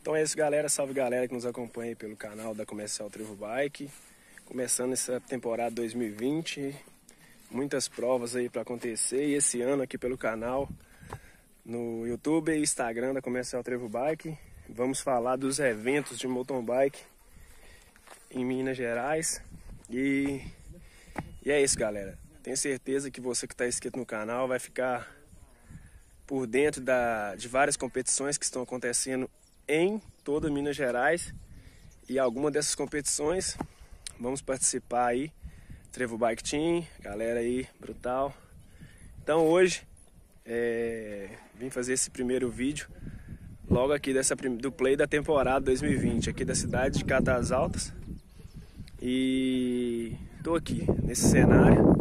Então é isso, galera. Salve, galera que nos acompanha aí pelo canal da Comercial Trevo Bike. Começando essa temporada 2020. Muitas provas aí para acontecer. E esse ano aqui pelo canal, no YouTube e Instagram da Comercial Trevo Bike, vamos falar dos eventos de mountain bike em Minas Gerais. E é isso, galera. Tenho certeza que você que está inscrito no canal vai ficar por dentro de várias competições que estão acontecendo em toda Minas Gerais. E alguma dessas competições vamos participar aí. Trevo Bike Team, galera aí, brutal. Então hoje vim fazer esse primeiro vídeo logo aqui do play da temporada 2020, aqui da cidade de Catas Altas. E tô aqui nesse cenário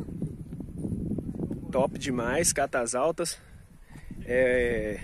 top demais, Catas Altas. É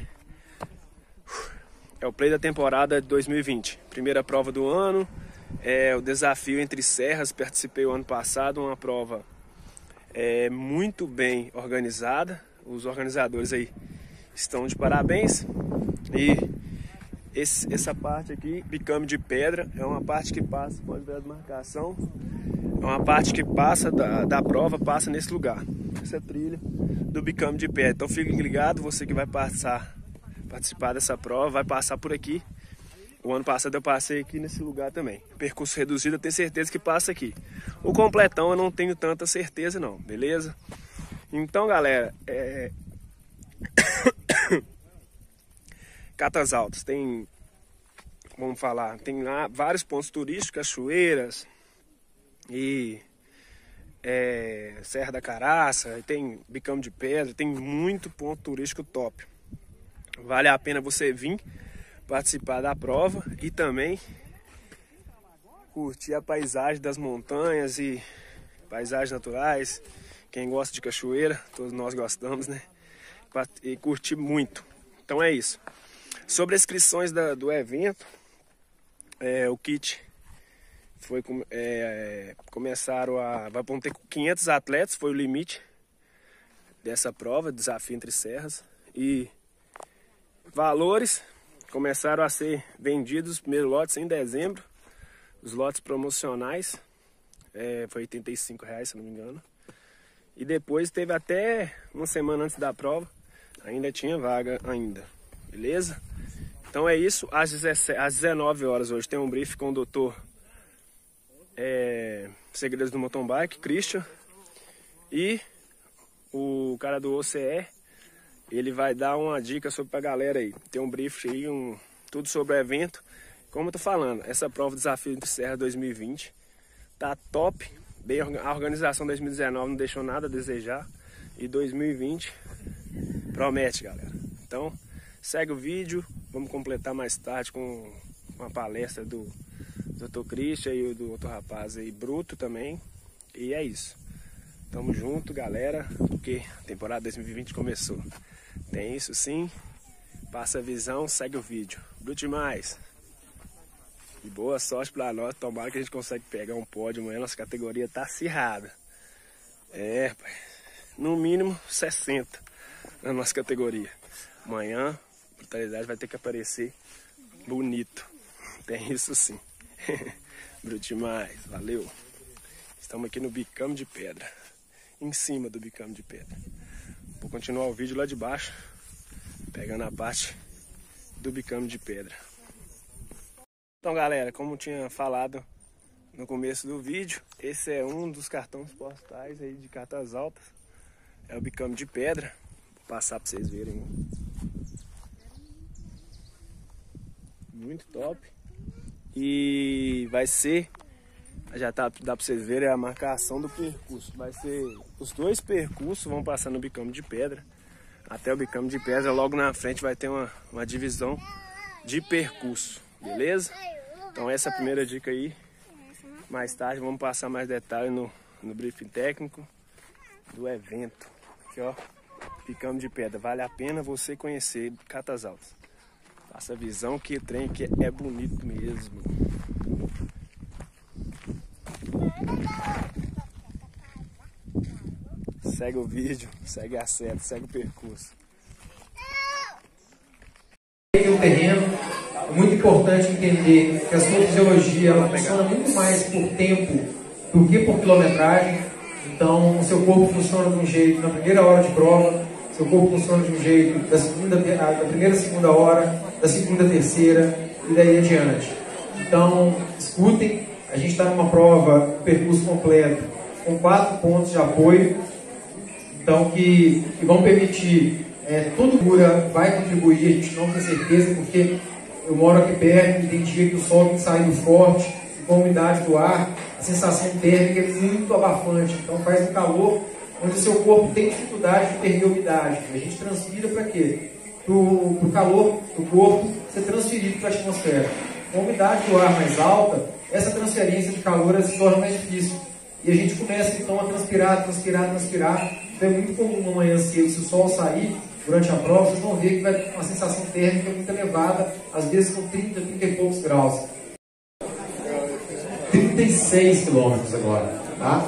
o play da temporada de 2020, primeira prova do ano. O desafio entre serras, participei o ano passado, uma prova muito bem organizada. Os organizadores aí estão de parabéns. E essa parte aqui, Bicame de Pedra, é uma parte que passa, pode ver a demarcação, é uma parte que passa da prova, passa nesse lugar, essa trilha do Bicame de Pedra. Então fique ligado, você que vai participar dessa prova, vai passar por aqui. O ano passado eu passei aqui nesse lugar também. Percurso reduzido, eu tenho certeza que passa aqui. O completão eu não tenho tanta certeza não, beleza? Então, galera, Catas Altas tem, vamos falar, tem lá vários pontos turísticos, cachoeiras e Serra da Caraça, tem Bicame de Pedra, tem muito ponto turístico top. Vale a pena você vir participar da prova e também curtir a paisagem das montanhas e paisagens naturais. Quem gosta de cachoeira, todos nós gostamos, né? E curtir muito. Então é isso. Sobre as inscrições do evento, o kit foi vão ter 500 atletas, foi o limite dessa prova, desafio entre serras. E valores começaram a ser vendidos, os primeiros lotes em dezembro. Os lotes promocionais foi R$85, se não me engano. E depois teve até uma semana antes da prova, ainda tinha vaga ainda, beleza? Então é isso, às 19 horas hoje tem um briefing com o doutor Segredos do Mountain Bike, Christian, e o cara do OCE. Ele vai dar uma dica pra galera aí. Tem um briefing aí, tudo sobre o evento. Como eu tô falando, essa prova Desafio entre Serra 2020 tá top. A organização 2019 não deixou nada a desejar. E 2020 promete, galera. Então, segue o vídeo. Vamos completar mais tarde com uma palestra do Dr. Christian e do outro rapaz aí, Bruto também. E é isso. Tamo junto, galera, porque a temporada 2020 começou. Tem isso sim. Passa a visão, segue o vídeo. Bruto demais. E boa sorte pra nós. Tomara que a gente consiga pegar um pódio amanhã. Nossa categoria tá acirrada. Pai. No mínimo 60 na nossa categoria. Amanhã a brutalidade vai ter que aparecer bonito. Tem isso sim. Bruto demais. Valeu. Estamos aqui no Bicame de Pedra. Em cima do Bicame de Pedra. Vou continuar o vídeo lá de baixo, pegando a parte do Bicame de Pedra. Então, galera, como eu tinha falado no começo do vídeo, esse é um dos cartões postais aí de Catas Altas. É o Bicame de Pedra. Vou passar para vocês verem. Muito top. E vai ser... Já dá pra vocês verem a marcação do percurso. Vai ser os dois percursos, vão passar no Bicame de Pedra. Até o Bicame de Pedra, logo na frente vai ter uma divisão de percurso, beleza? Então essa é a primeira dica aí. Mais tarde vamos passar mais detalhes no briefing técnico do evento. Aqui, ó, Bicame de Pedra. Vale a pena você conhecer Catas Altas. Passa a visão que o trem aqui é bonito mesmo. Segue o vídeo, segue a seta, segue o percurso. Aqui o terreno, muito importante entender que a sua fisiologia ela funciona muito mais por tempo do que por quilometragem. Então, o seu corpo funciona de um jeito na primeira hora de prova, seu corpo funciona de um jeito da primeira, segunda hora, da segunda, terceira e daí adiante. Então, escutem, a gente está numa prova, percurso completo, com 4 pontos de apoio, então que vão permitir, tudo cura vai contribuir, a gente não tem certeza, porque eu moro aqui perto e tem dia que o sol vem saindo forte, com a umidade do ar, a sensação térmica é muito abafante, então faz um calor onde o seu corpo tem dificuldade de perder umidade. A gente transpira para quê? Para o calor do corpo ser transferido para a atmosfera. Com a umidade do ar mais alta, essa transferência de calor se torna mais difícil. E a gente começa então a transpirar. Então é muito comum amanhã cedo, se o sol sair durante a prova, vocês vão ver que vai ter uma sensação térmica muito elevada, às vezes com 30 e poucos graus. 36 quilômetros agora, tá?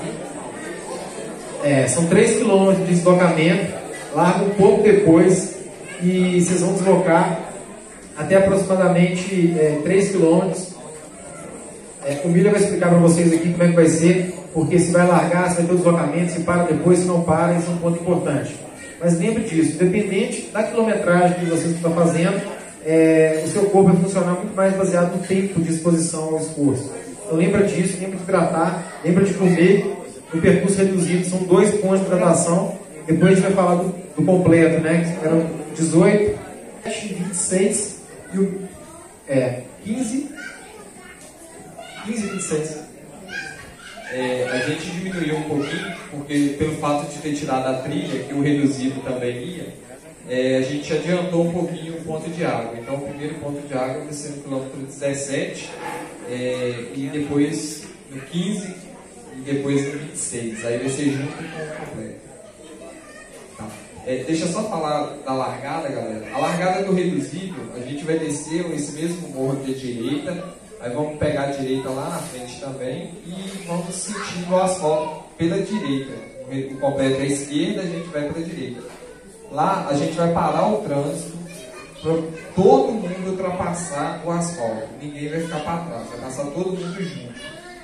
São 3 quilômetros de deslocamento, larga um pouco depois e vocês vão deslocar até aproximadamente 3 quilômetros. O Milha vai explicar para vocês aqui como é que vai ser, porque se vai largar, se vai ter o deslocamento, se para depois, se não para, isso é um ponto importante. Mas lembre disso, independente da quilometragem que vocês estão fazendo, o seu corpo vai funcionar muito mais baseado no tempo de exposição ao esforço. Então lembra disso, lembra de hidratar, lembra de comer. No percurso reduzido são 2 pontos de hidratação. Depois a gente vai falar do completo, né? Que eram 18, 26 e 15 e 26. A gente diminuiu um pouquinho, porque pelo fato de ter tirado a trilha, que o reduzido também ia, a gente adiantou um pouquinho o ponto de água. Então o primeiro ponto de água vai ser no quilômetro 17, e depois no 15 e depois no 26. Aí vai ser junto com o completo. Tá. Deixa eu só falar da largada, galera. A largada do reduzido, a gente vai descer esse mesmo morro aqui à direita, aí vamos pegar a direita lá na frente também e vamos sentir o asfalto pela direita. O completo à esquerda, a gente vai pela direita. Lá a gente vai parar o trânsito para todo mundo ultrapassar o asfalto. Ninguém vai ficar para trás, vai passar todo mundo junto.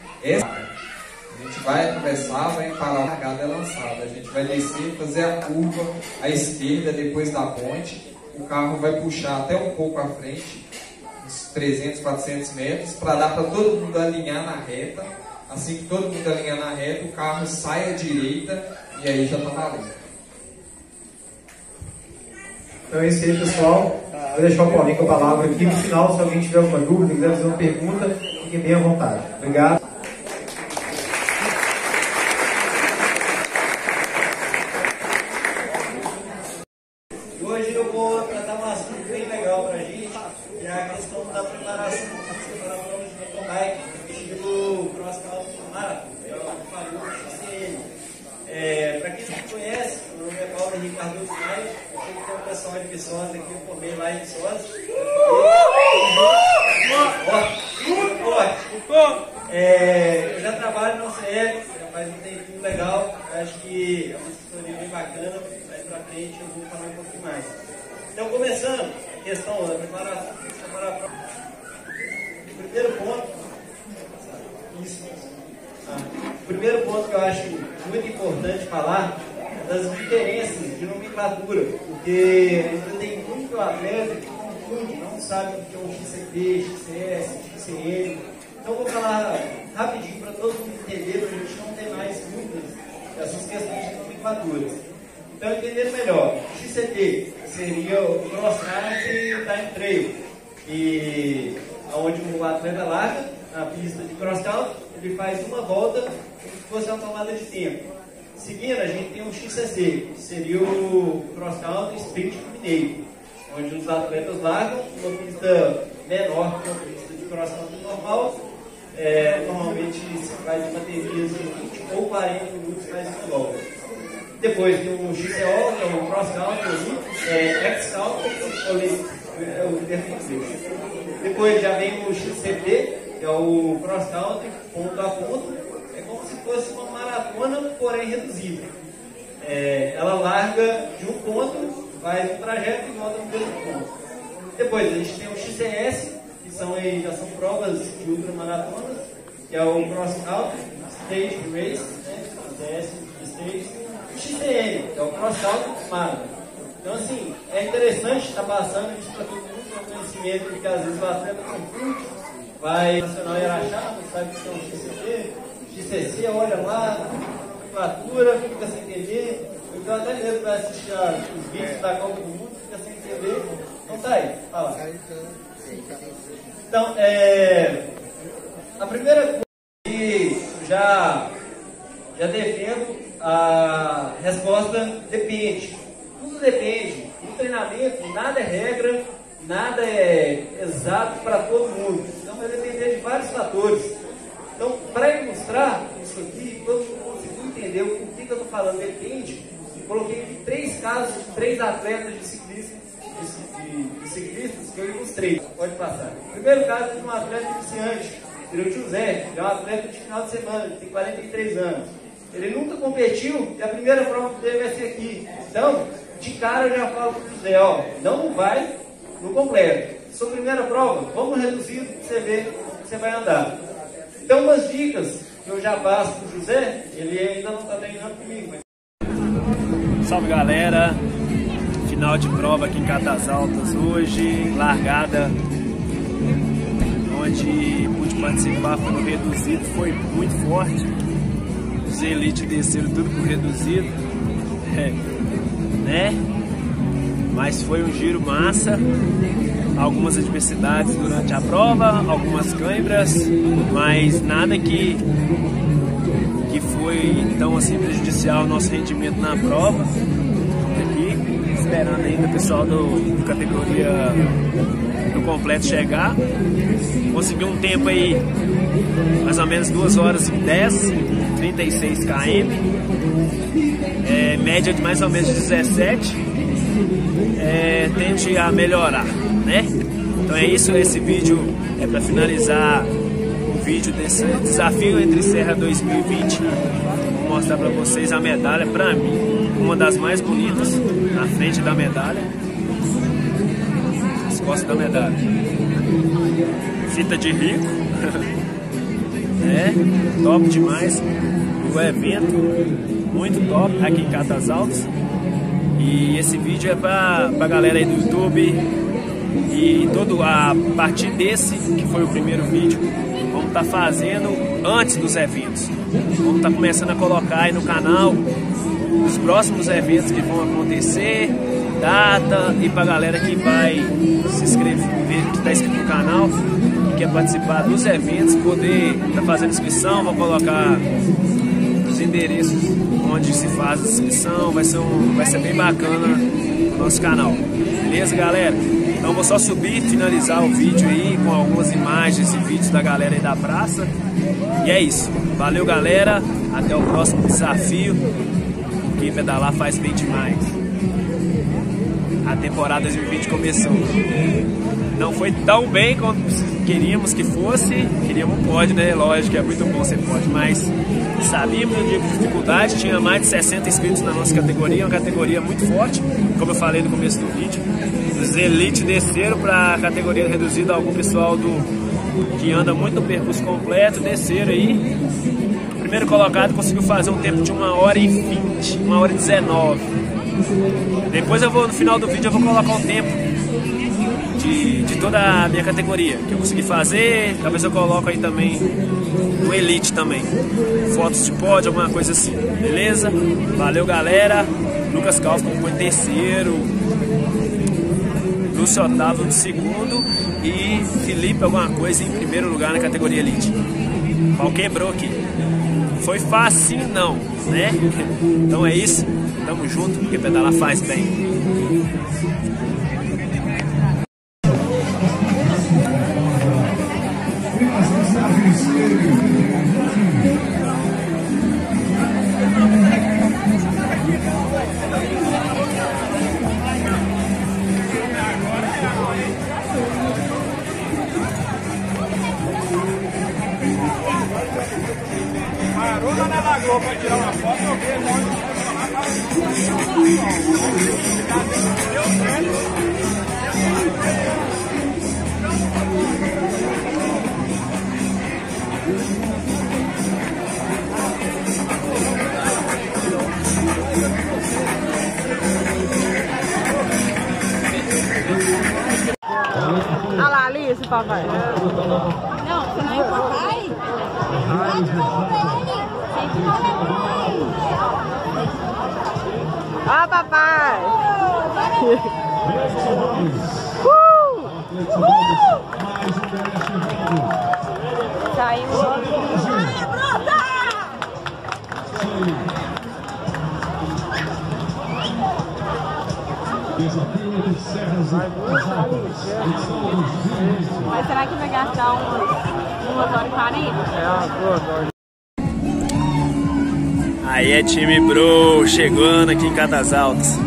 A gente vai começar, vai parar a largada é lançada. A gente vai descer, fazer a curva à esquerda depois da ponte. O carro vai puxar até um pouco à frente, uns 300, 400 metros, para dar para todo mundo alinhar na reta. Assim que todo mundo alinhar na reta, o carro sai à direita e aí já está valendo. Então é isso aí, pessoal. Vou deixar o Paulinho com a palavra aqui. No final, se alguém tiver alguma dúvida, quiser fazer uma pergunta, fiquem bem à vontade. Obrigado. Hoje eu vou tratar um assunto bem legal para a gente, que é a questão da preparação para a prova de mountain bike, estilo cross country marathon, que é o que falou no XCM. Para quem não conhece, meu nome é Paulo Ricardo Maia, eu sei que tem um pessoal de Viçosa aqui, eu formei lá em Viçosa. Eu já trabalho no CL, já faz um tempinho legal, acho que é uma assessoria bem bacana, mais pra frente eu vou falar um pouquinho mais. Então, começando, a questão da preparação para a prova. O primeiro ponto que eu acho muito importante falar é das diferenças de nomenclatura, porque ainda tem muito atleta que confunde, não sabe o que é um XCP, XCS, XCM. Então vou falar rapidinho para todo mundo entender, para a gente não ter mais muitas dessas questões de nomenclaturas. Então, entendendo melhor, XCT seria o Cross Country Time Trail, e onde o atleta larga na pista de cross country, ele faz uma volta como se fosse uma tomada de tempo. Seguindo, a gente tem o XCC, que seria o Cross Country Sprint Mineiro, onde os atletas largam uma pista menor que uma pista de cross country normal. Normalmente se faz de baterias de 20 ou 40 minutos mais uma volta. Depois tem o XCO, que é o Cross Country, X-Country, depois já vem o XCP, que é o Cross Country, ponto a ponto. É como se fosse uma maratona, porém reduzida. Ela larga de um ponto, vai no trajeto e volta no mesmo ponto. Depois a gente tem o XCS, que já são provas de ultramaratonas, que é o Cross Country Stage Race, né? ADS Stage, e o XCM, que é o Cross Country Marathon. Então, assim, é interessante estar passando isso para todo mundo, ter um conhecimento, porque às vezes o atleta confunde, vai nacional e Araxá, não sabe o que é um XCC, olha lá, nomenclatura, fica sem entender. Então, até mesmo para assistir os vídeos da Copa do Mundo, fica sem entender. Então, tá aí, fala. Então, a primeira coisa que já defendo a resposta depende. Tudo depende. No treinamento, nada é regra, nada é exato para todo mundo. Então, vai depender de vários fatores. Então, para ilustrar isso aqui, todo mundo conseguiu entender o porquê que eu estou falando depende. Coloquei aqui 3 casos de 3 atletas de ciclistas que eu ilustrei. Pode passar. O primeiro caso é de um atleta iniciante, o José, ele é um atleta de final de semana, ele tem 43 anos. Ele nunca competiu e a primeira prova dele vai ser aqui. Então, de cara eu já falo para o José, ó, não vai no completo. Sua primeira prova, vamos reduzir para você ver como você vai andar. Então, umas dicas que eu já passo para o José, ele ainda não está treinando comigo. Mas... Salve, galera! Final de prova aqui em Catas Altas hoje, largada, onde pude participar, foi no reduzido, foi muito forte. Os elite desceram tudo pro reduzido, né? Mas foi um giro massa, algumas adversidades durante a prova, algumas câimbras, mas nada que foi então assim prejudicial ao nosso rendimento na prova. Aqui, esperando ainda o pessoal do categoria do completo chegar. Consegui um tempo aí, mais ou menos 2 horas e 10, 36 km, média de mais ou menos 17, tende a melhorar, né? Então é isso, esse vídeo é para finalizar o vídeo desse desafio Entre Serra 2020. Vou mostrar para vocês a medalha, para mim, uma das mais bonitas, na frente da medalha, as costas da medalha. Fita de rico, top demais. O evento muito top aqui em Catas Altas. E esse vídeo é pra galera aí do YouTube. E a partir desse, que foi o primeiro vídeo, vamos estar fazendo antes dos eventos. Vamos estar começando a colocar aí no canal os próximos eventos que vão acontecer, data, e pra galera que vai se inscrever, que está inscrito no canal e quer participar dos eventos, poder estar fazendo inscrição. Vou colocar os endereços onde se faz a inscrição, vai ser bem bacana o nosso canal. Beleza, galera? Então vou só subir, finalizar o vídeo aí com algumas imagens e vídeos da galera aí da praça. E é isso. Valeu, galera. Até o próximo desafio. Porque pedalar faz bem demais. A temporada 2020 começou. Não foi tão bem quanto queríamos que fosse. Queríamos um pódio, né? Lógico que é muito bom ser pódio, mas sabíamos do dia de dificuldade. Tinha mais de 60 inscritos na nossa categoria, uma categoria muito forte, como eu falei no começo do vídeo. Os elite desceram para a categoria reduzida, algum pessoal que anda muito no percurso completo, desceram aí. O primeiro colocado conseguiu fazer um tempo de 1h20, 1h19. Depois no final do vídeo eu vou colocar um tempo de toda a minha categoria que eu consegui fazer. Talvez eu coloque aí também no elite também, fotos de pódio, alguma coisa assim, beleza? Valeu, galera. Lucas Kaufmann foi terceiro, Lúcio Otávio em segundo e Felipe alguma coisa em primeiro lugar na categoria elite. O pau quebrou aqui. Foi fácil não, né? Então é isso, tamo junto, porque pedalar faz bem. Parou lá na lagoa para tirar uma foto, eu vi, não. Olha lá, Alice, papai. Não, você não é papai? Pode papai. Sempre papai. Ó, papai. Saiu logo. Olha, brota! Desafio de Serras e Altas. Mas será que vai gastar 1h40? É, 2 horas. Aí é time Bro, chegando aqui em Caldas Altas.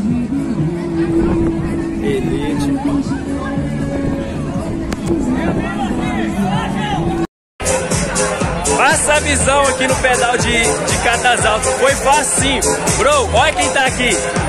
Elite. Passa a visão aqui no pedal de Caldas Altas. Foi facinho. Bro, olha quem tá aqui.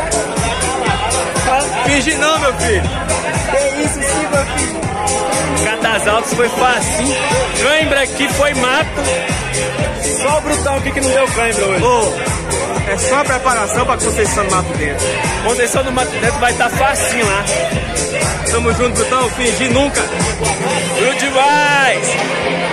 Finge não, meu filho. Que isso, sim, meu filho. Caldas Altas foi facinho. Cãibra aqui foi mato. Só o Brutão aqui que não deu cãibra hoje. É só a preparação para Conceição do Mato Dentro. Conceição do Mato Dentro vai estar facinho lá. Tamo junto, Brutão. Fingir nunca. Tudo demais.